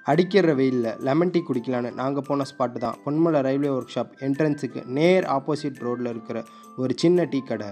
அடிக்கிற வெயிலில் lemon tea குடிக்கலான்னு நாங்கள் போன ஸ்பாட்டு தான் பொன்மலை ரயில்வே ஒர்க் ஷாப் என்ட்ரன்ஸுக்கு நேர் ஆப்போசிட் ரோட்டில் இருக்கிற ஒரு சின்ன டீ கடை.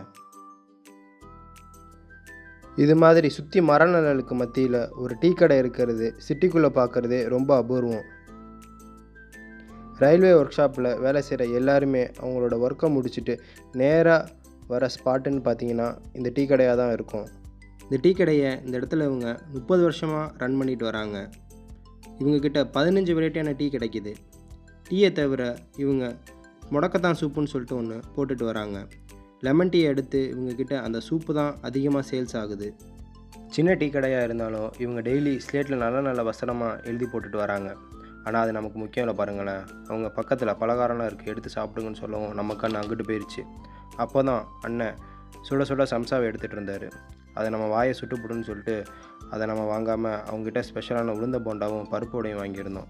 இது மாதிரி சுற்றி மரநிழலுக்கு மத்தியில் ஒரு டீ கடை இருக்கிறது சிட்டிக்குள்ளே பார்க்குறதே ரொம்ப அபூர்வம். ரயில்வே ஒர்க் ஷாப்பில் வேலை செய்கிற எல்லாருமே அவங்களோட ஒர்க்கை முடிச்சுட்டு நேராக வர ஸ்பாட்டுன்னு பார்த்தீங்கன்னா இந்த டீ கடையாக தான் இருக்கும். இந்த டீ கடையை இந்த இடத்துல இவங்க 30 வருஷமாக ரன் பண்ணிட்டு வராங்க. இவங்கக்கிட்ட 15 வெரைட்டியான டீ கிடைக்கிது. டீயை தவிர இவங்க முடக்கத்தான் சூப்புன்னு சொல்லிட்டு ஒன்று போட்டுட்டு வராங்க. லெமன் டீயை எடுத்து இவங்கக்கிட்ட அந்த சூப்பு தான் அதிகமாக சேல்ஸ் ஆகுது. சின்ன டீ கடையாக இருந்தாலும் இவங்க டெய்லி ஸ்லேட்டில் நல்ல நல்ல வசனமாக எழுதி போட்டுட்டு வராங்க. ஆனால் அது நமக்கு முக்கியம் இல்லை பாருங்களேன். அவங்க பக்கத்தில் பலகாரம்லாம் இருக்குது, எடுத்து சாப்பிடுங்கன்னு சொல்லவும் நம்ம கண் அங்கிட்டு போயிடுச்சு. அப்போ தான் அண்ணன் சுட சுட சம்சாவை எடுத்துகிட்டு இருந்தார். அதை நம்ம வாயை சுட்டுப்புடுன்னு சொல்லிட்டு அதை நம்ம வாங்காமல் அவங்ககிட்ட ஸ்பெஷலான உளுந்த போண்டாவும் பருப்போடையும் வாங்கியிருந்தோம்.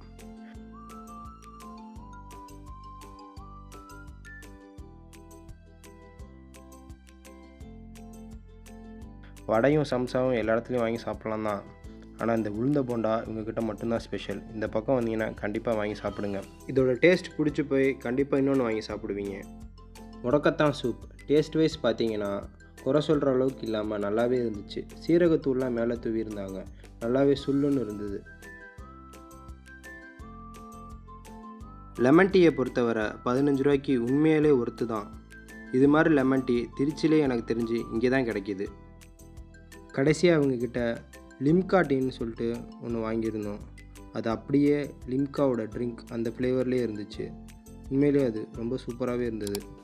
வடையும் சம்சாவும் எல்லா இடத்துலையும் வாங்கி சாப்பிட்லாம் தான். ஆனால் இந்த உளுந்த போண்டா இவங்கக்கிட்ட மட்டும்தான் ஸ்பெஷல். இந்த பக்கம் வந்தீங்கன்னா கண்டிப்பாக வாங்கி சாப்பிடுங்க. இதோட டேஸ்ட் பிடிச்சி போய் கண்டிப்பாக இன்னொன்று வாங்கி சாப்பிடுவீங்க. முடக்கத்தான் சூப் டேஸ்ட் வைஸ் பார்த்தீங்கன்னா குறை சொல்கிற அளவுக்கு இல்லாமல் நல்லாவே இருந்துச்சு. சீரகத்தூள்லாம் மேலே தூவி இருந்தாங்க, நல்லாவே சுல்லுன்னு இருந்தது. லெமன் டீயை பொறுத்தவரை 15 ரூபாய்க்கு உண்மையிலே ஒர்த்து தான். இது மாதிரி லெமன் டீ திருச்சியிலே எனக்கு தெரிஞ்சு இங்கே தான் கிடைக்கிது. கடைசியாக அவங்கக்கிட்ட லிம்கா டீன்னு சொல்லிட்டு ஒன்று வாங்கியிருந்தோம். அது அப்படியே லிம்காவோட ட்ரிங்க் அந்த ஃப்ளேவர்லேயே இருந்துச்சு. உண்மையிலே அது ரொம்ப சூப்பராகவே இருந்தது.